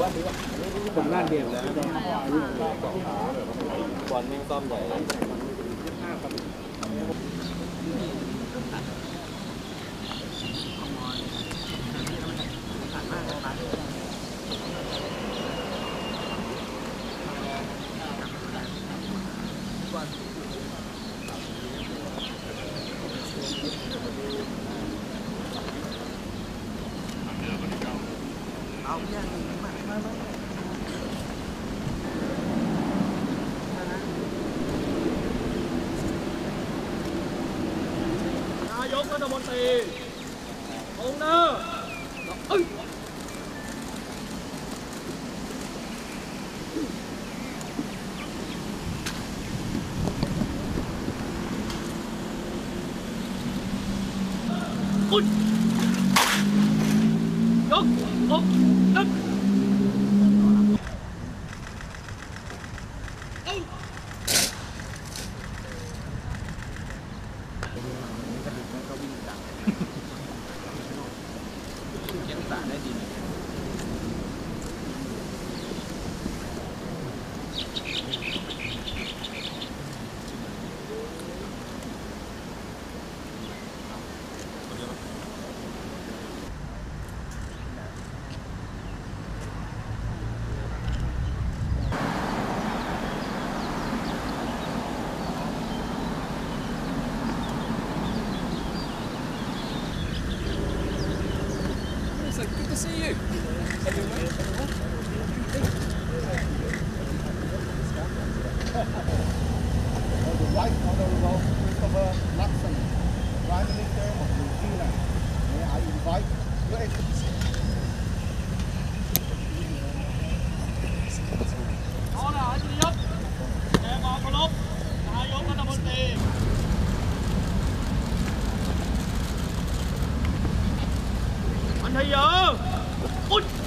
ผลงานเดียวบอลนิ่งต้อมใหญ่เอาอย่างนี้มานายกรัฐมนตรีองค์เนอร์ยกนับGood to see you. The Right Honourable Christopher Luxon, Prime Minister of New Zealand. May I invite Your Excellency. ขอทหารเกียรติยศแด่ความเคารพนายกรัฐมนตรีอันทยาอุด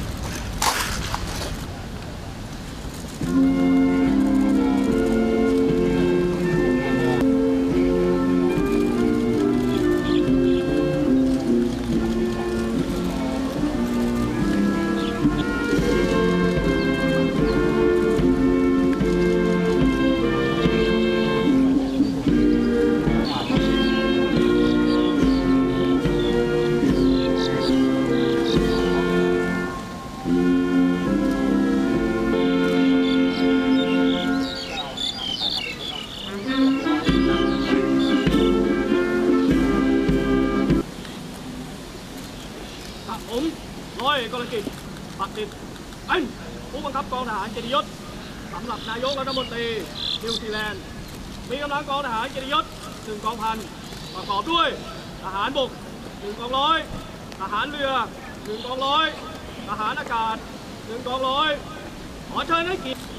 ผมร้อยเอกกรกิจปักติดเป็นผู้บังคับกองทหารเกียรติยศสำหรับนายกรัฐมนตรีนิวซีแลนด์มีกำลังกองทหารเกียรติยศ1 กองพันประกอบด้วยทหารบก1 กองร้อยทหารเรือ1 กองร้อยทหารอากาศ1 กองร้อยขอเชิญให้เกียรติ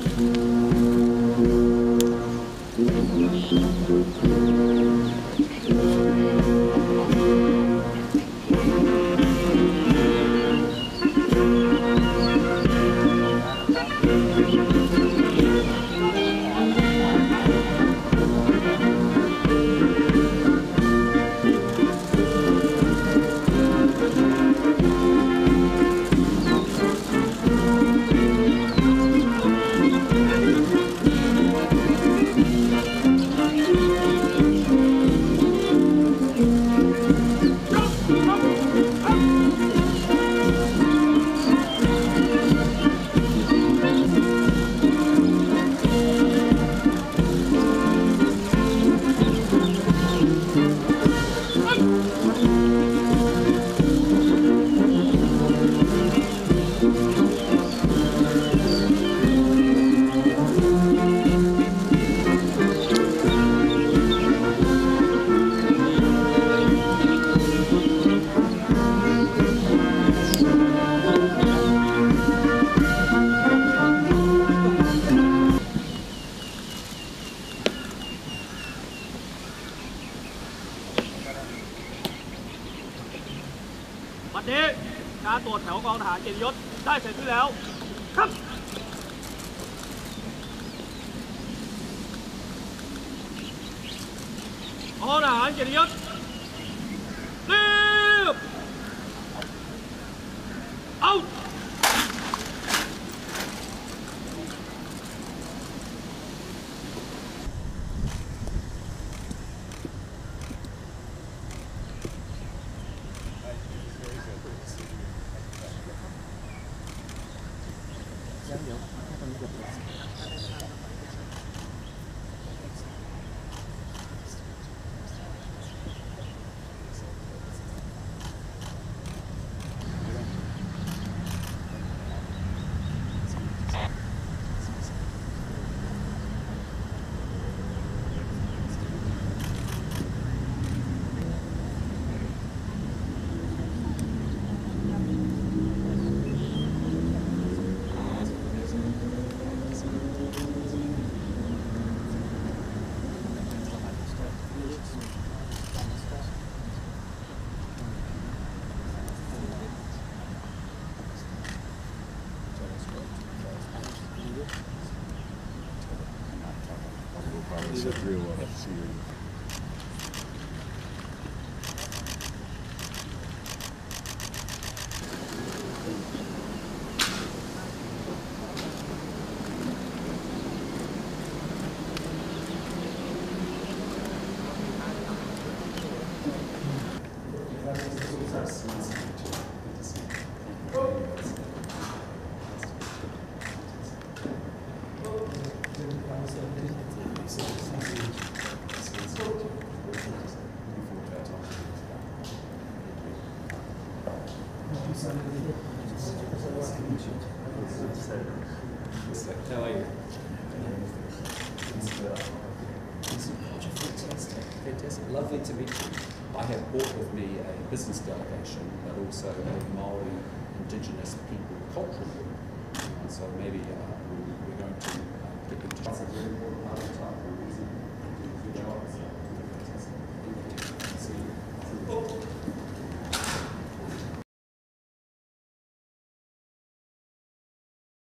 วันนี้การตรวจแถวกองทหารเกียรติยศได้เสร็จสิ้นแล้วครับกองทหารเกียรติยศรีบเอา It's a real series. How are you? Fantastic. Lovely to meet you. I have brought with me a business delegation, but also a Maori Indigenous people cultural group. So maybe we're going to get into that's a very important part of the time. Good job.